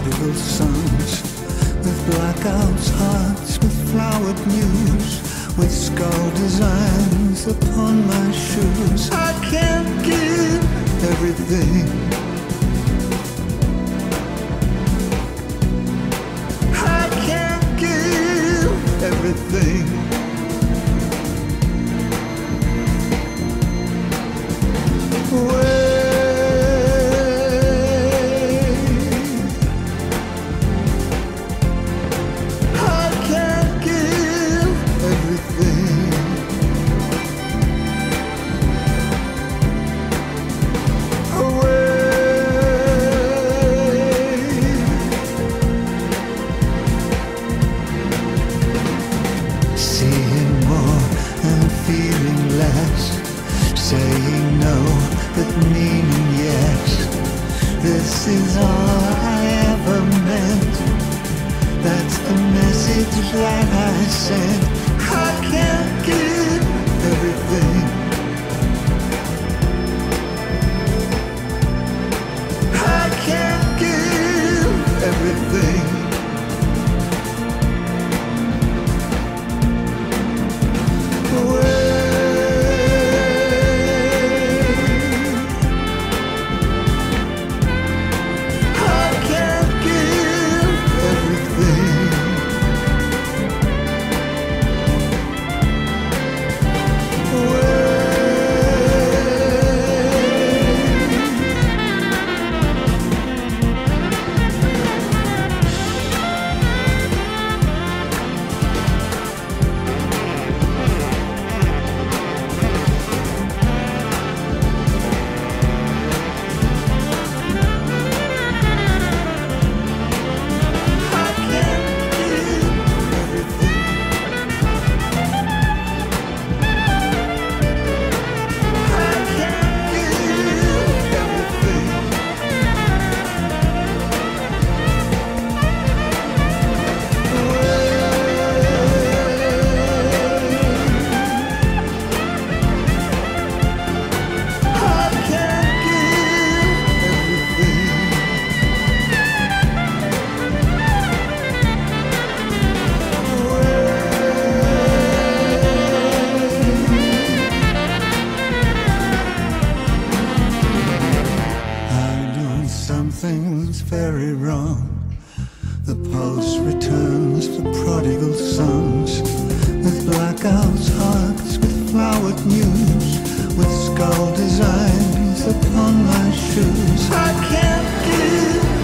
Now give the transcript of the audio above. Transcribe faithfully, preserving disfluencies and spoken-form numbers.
prodigal sons, with blackouts, hearts, with flowered news, with skull designs upon my shoes. I can't give everything. I can't give everything. Saying no, but meaning yes. This is all I ever meant. That's the message that I sent. I can't give everything. I can't give everything. Something's very wrong. The pulse returns to prodigal sons, with blackouts, hearts, with flowered news, with skull designs upon my shoes. I can't give